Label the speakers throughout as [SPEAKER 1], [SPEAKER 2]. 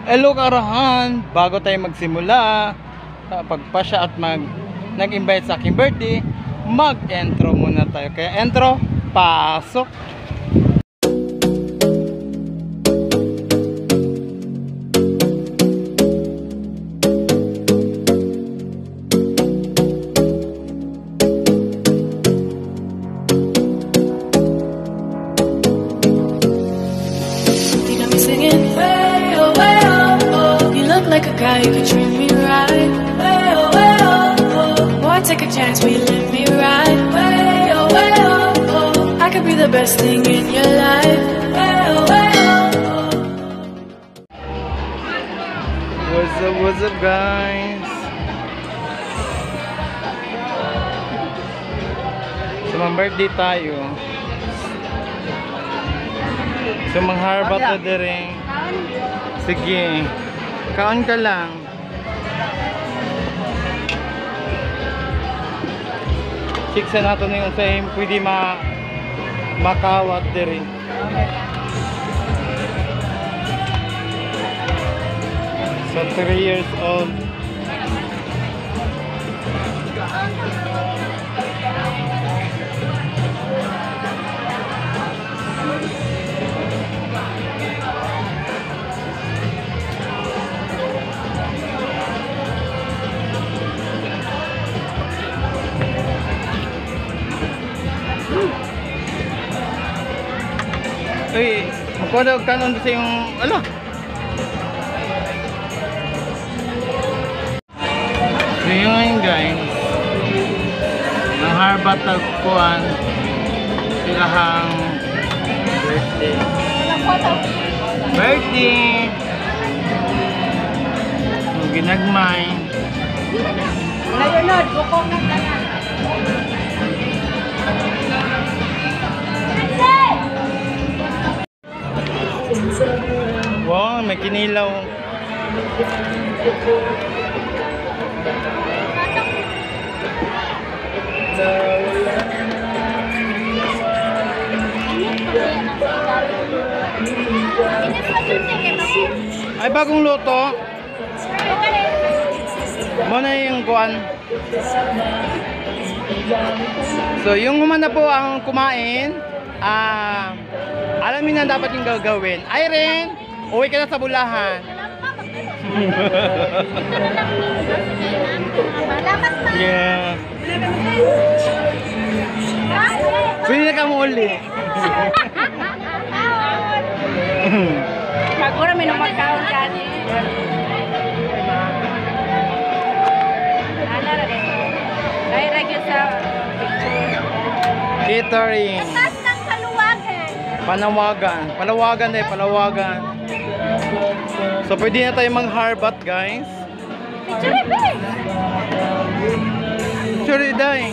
[SPEAKER 1] Hello karahan, bago tayo magsimula pagpasya at nag-invite sa aking birthday, mag-intro muna tayo. Kaya intro, pasok.
[SPEAKER 2] Like a guy who could treat me right. Way oh, way oh, oh. Boy, take a chance, will you let me ride? Way oh, oh. I could be the best thing in your life. Way oh, oh.
[SPEAKER 1] What's up guys? So birthday tayo. So mangharbat na din. Sige. Kaon ka lang. Siksa nato na yung sa'yo. Pwede makawat din. So 3 years old. Uy, magkwadog kanon sa yung ala. So yun guys, nangharbat tagpuan silahang birthday. So ginagmay.
[SPEAKER 3] Layunod, bukong ng tanan.
[SPEAKER 1] Wow, may kinilaw. Ay, bagong luto. Muna yung kuan. So, yung humana po ang kumain, alamin na dapat yung gagawin. Irene, uwi ka na sa Bulahan. Yeah. Pwede na ka mo uli.
[SPEAKER 3] Magura may numagkaon ka ni. Ana ra din. Kaya ra sa
[SPEAKER 1] Catering.
[SPEAKER 3] taas ng kaluwagan.
[SPEAKER 1] Palawagan dahil, palawagan. So pwede na tayo mag-harbat guys. Sorry dahil.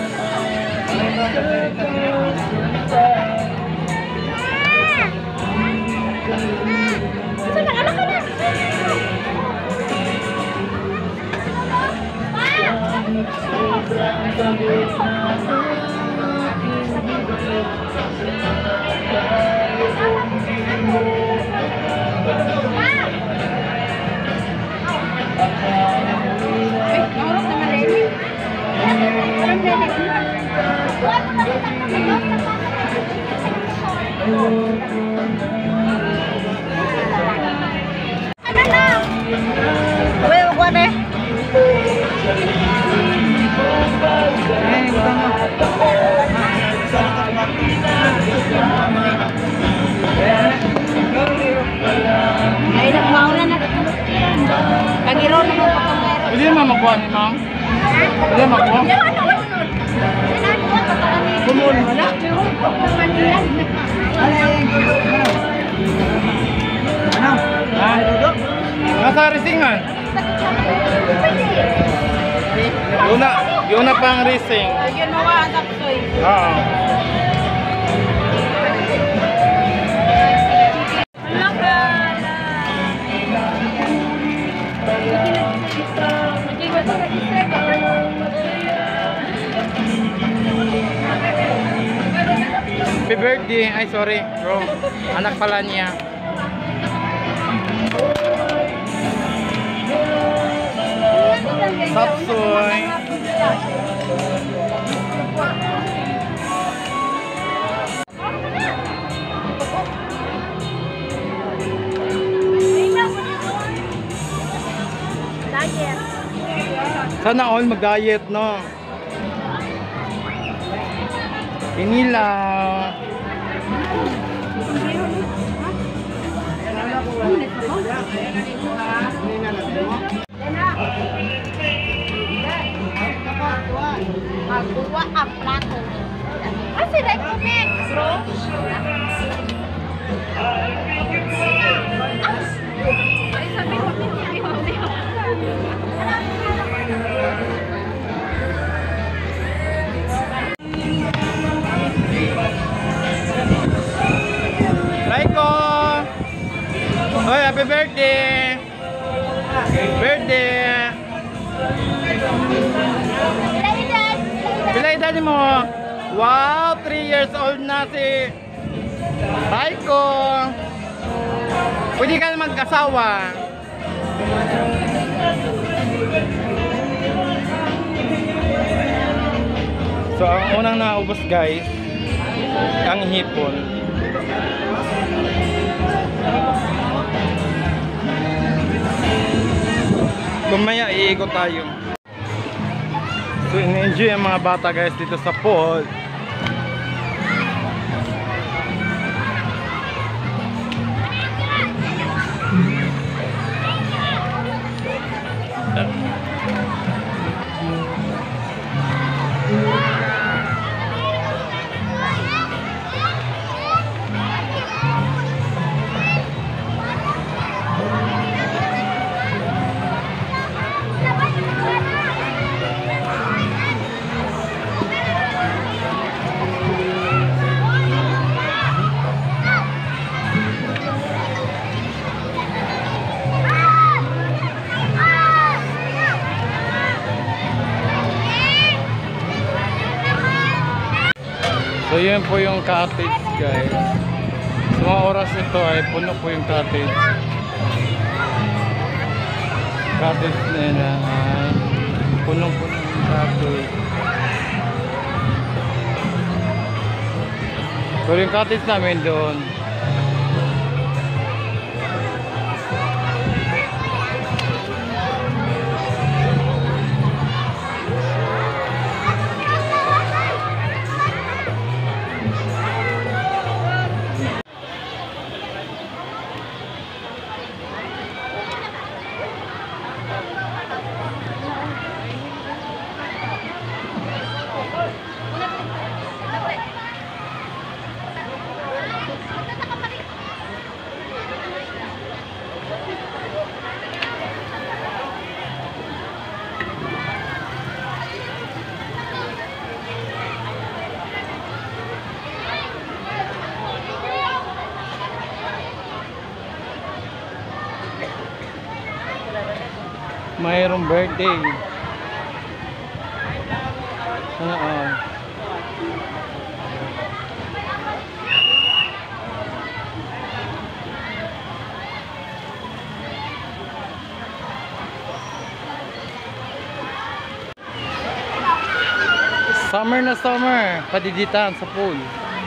[SPEAKER 3] Ano na? Uy, wag na. Ay, nagmaula na. Kagiro na mo pagkamera.
[SPEAKER 1] Pwede naman makuha ni ma'am? Pwede naman makuha? Kumul mo na? Ano? Ha? Nasa racingan? Yun na pang racing.
[SPEAKER 3] Yun mo ang tapsoy.
[SPEAKER 1] Oo. Happy birthday. Ay sorry bro, anak pala niya. Sana all mag-diet, no? Inila.
[SPEAKER 3] Magbuwa ang plato. Kasi like comment, bro. Ay, sabi ko,
[SPEAKER 1] Raiko! Hoy, happy birthday! Birthday! Pila edad mo? Wow, 3 years old na si Raiko! Pwede ka na magkasawa. So, ang unang naubos guys, ang hipon. Kumaya iikot tayo. So in-enjoy ang mga bata guys dito sa pool. So yun po yung cottage guys. Sa mga oras ito ay puno po yung cottage. Cottage nila ay puno-puno yung cottage. So yung cottage namin doon. Mayroong birthday. Oo. Summer na summer, padiditan sa pool.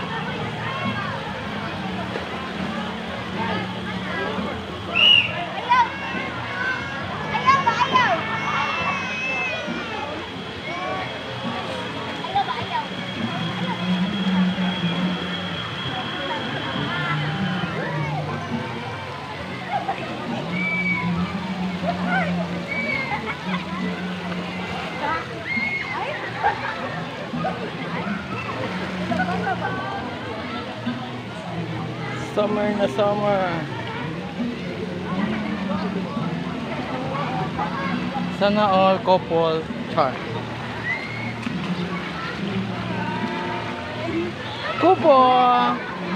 [SPEAKER 1] Summer na summer. Sana all couple char. Couple.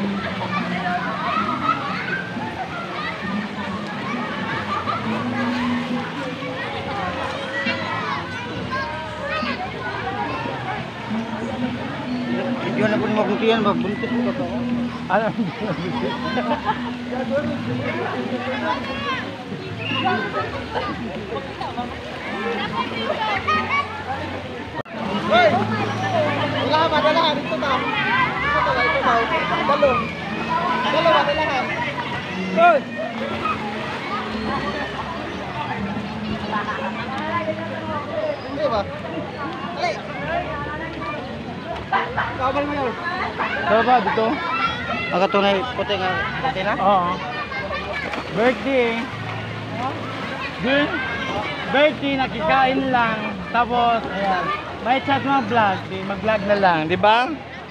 [SPEAKER 4] Yun na po ni mabuntihan ba? Buntis mo ba ito?
[SPEAKER 1] Alam
[SPEAKER 4] Hoy! Wala ka ba? Dalahan. Ito ba? Ito ba? Ito ba? Dalong. Dalawa, dalahan. Hoy! di ba? Dali! Kabal mo yun.
[SPEAKER 1] Saan ba? Dito?
[SPEAKER 4] Tunay, puti nga. Puti na?
[SPEAKER 1] Oo. Birthday. Dun, birthday, nakikain lang. Tapos, ayan. May chat mga vlog. Mag-vlog na lang, di ba?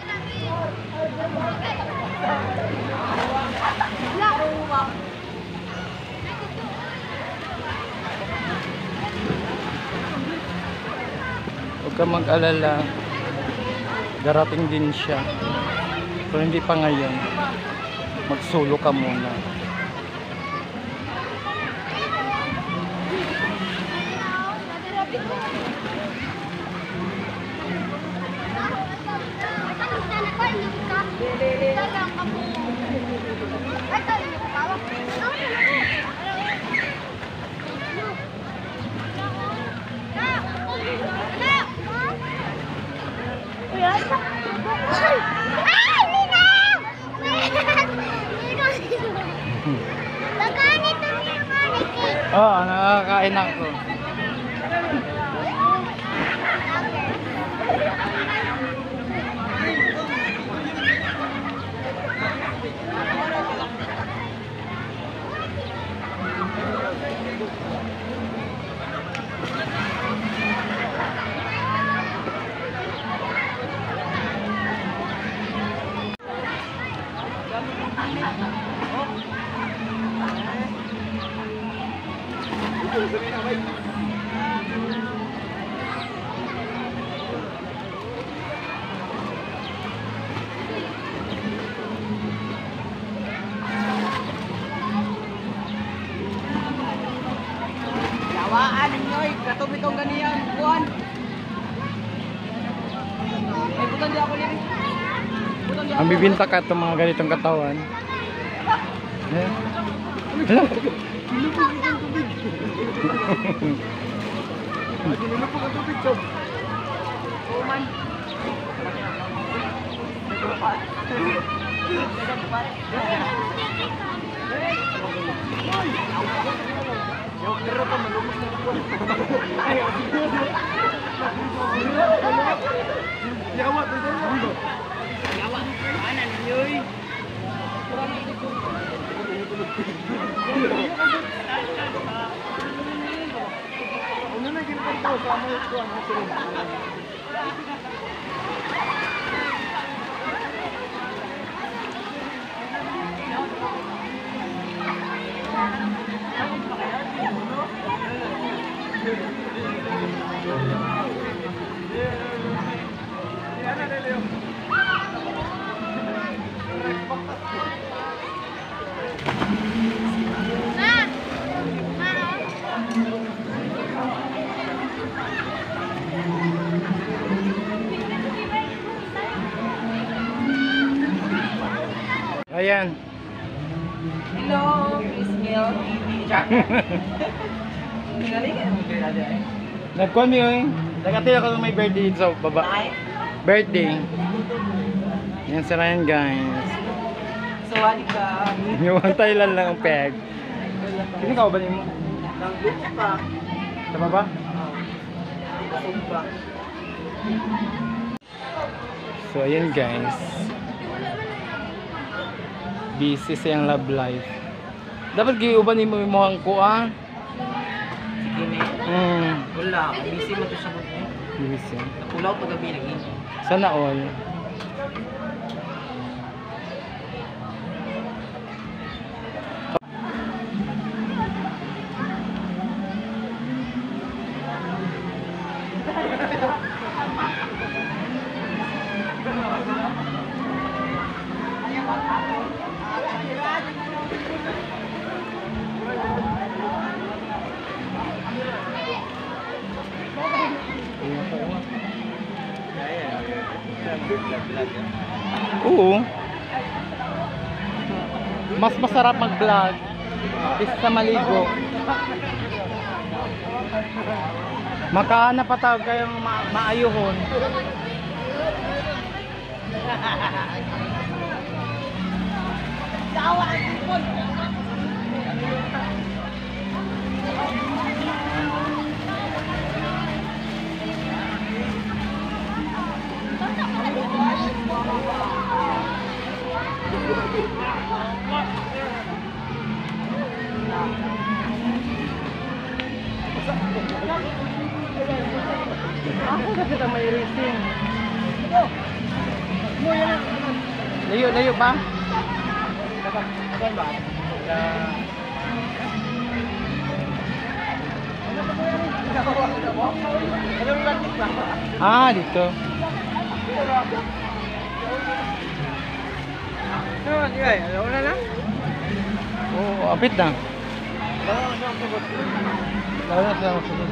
[SPEAKER 1] Huwag ka mag-alala. Darating din siya. Pero hindi pa ngayon. Magsulo ka muna. Oo, nakakain ako.
[SPEAKER 4] Yawaan ninyo, katubitong ganiyan. Buwan. Ay, butan di ako lirin.
[SPEAKER 1] Ang bibinta ka itong mga ganitong katawan. Eh? Hala?
[SPEAKER 4] Dinilupog ang tubig, Job. Uman. Yawat,
[SPEAKER 1] Ayan.
[SPEAKER 3] Hello, Miss Mel.
[SPEAKER 1] Nagkuhan mo yun. Nagkatila ko may birthday sa baba. Birthday. Yan sa Ryan guys.
[SPEAKER 3] Sawadi ka.
[SPEAKER 1] Yung Thailand lang ang peg. Sino ka ba mo?
[SPEAKER 3] Nanggut pa.
[SPEAKER 1] Sa baba?
[SPEAKER 3] Sumba.
[SPEAKER 1] So ayan guys. Busy siyang love life. Dapat giuban mo yung muhang ko ah.
[SPEAKER 3] Sige, me. Wala. Busy mo to sa mga.
[SPEAKER 1] Busy.
[SPEAKER 3] Napulaw to gabi lagi.
[SPEAKER 1] Sana all. Oo. Mas masarap mag-vlog kaysa sa maligo. Makahanap pa tawag kayong maayuhon. Ako na kita may racing. Layo ba? Ah, dito.
[SPEAKER 3] Wala na?
[SPEAKER 1] Oh, apit na. Lalo na siya masunod.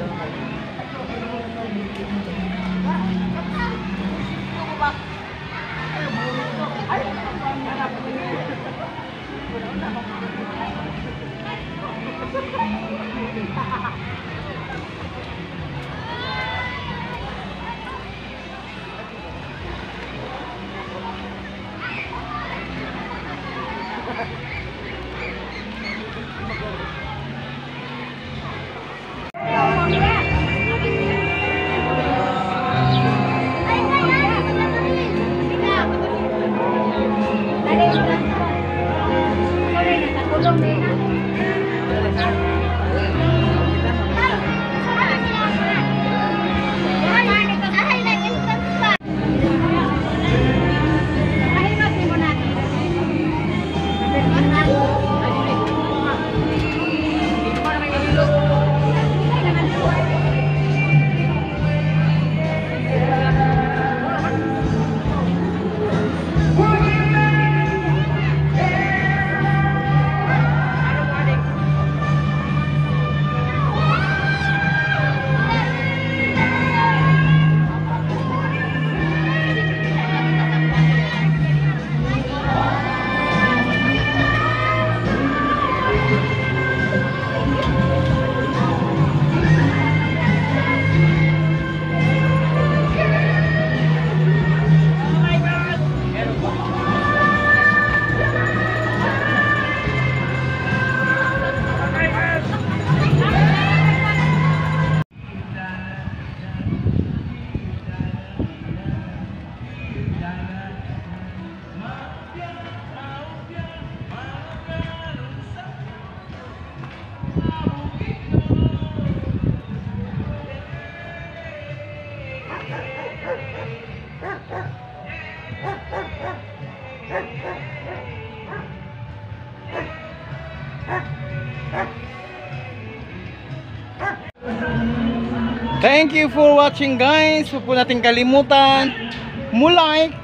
[SPEAKER 1] Thank you for watching guys. Huwag po natin kalimutan mo-like,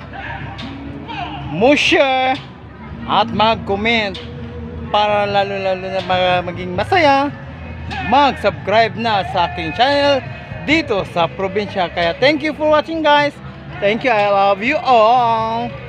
[SPEAKER 1] mo-share at mag-comment para lalo-lalo na maging masaya. Mag-subscribe na sa aking channel dito sa probinsya. Kaya thank you for watching guys. Thank you. I love you all.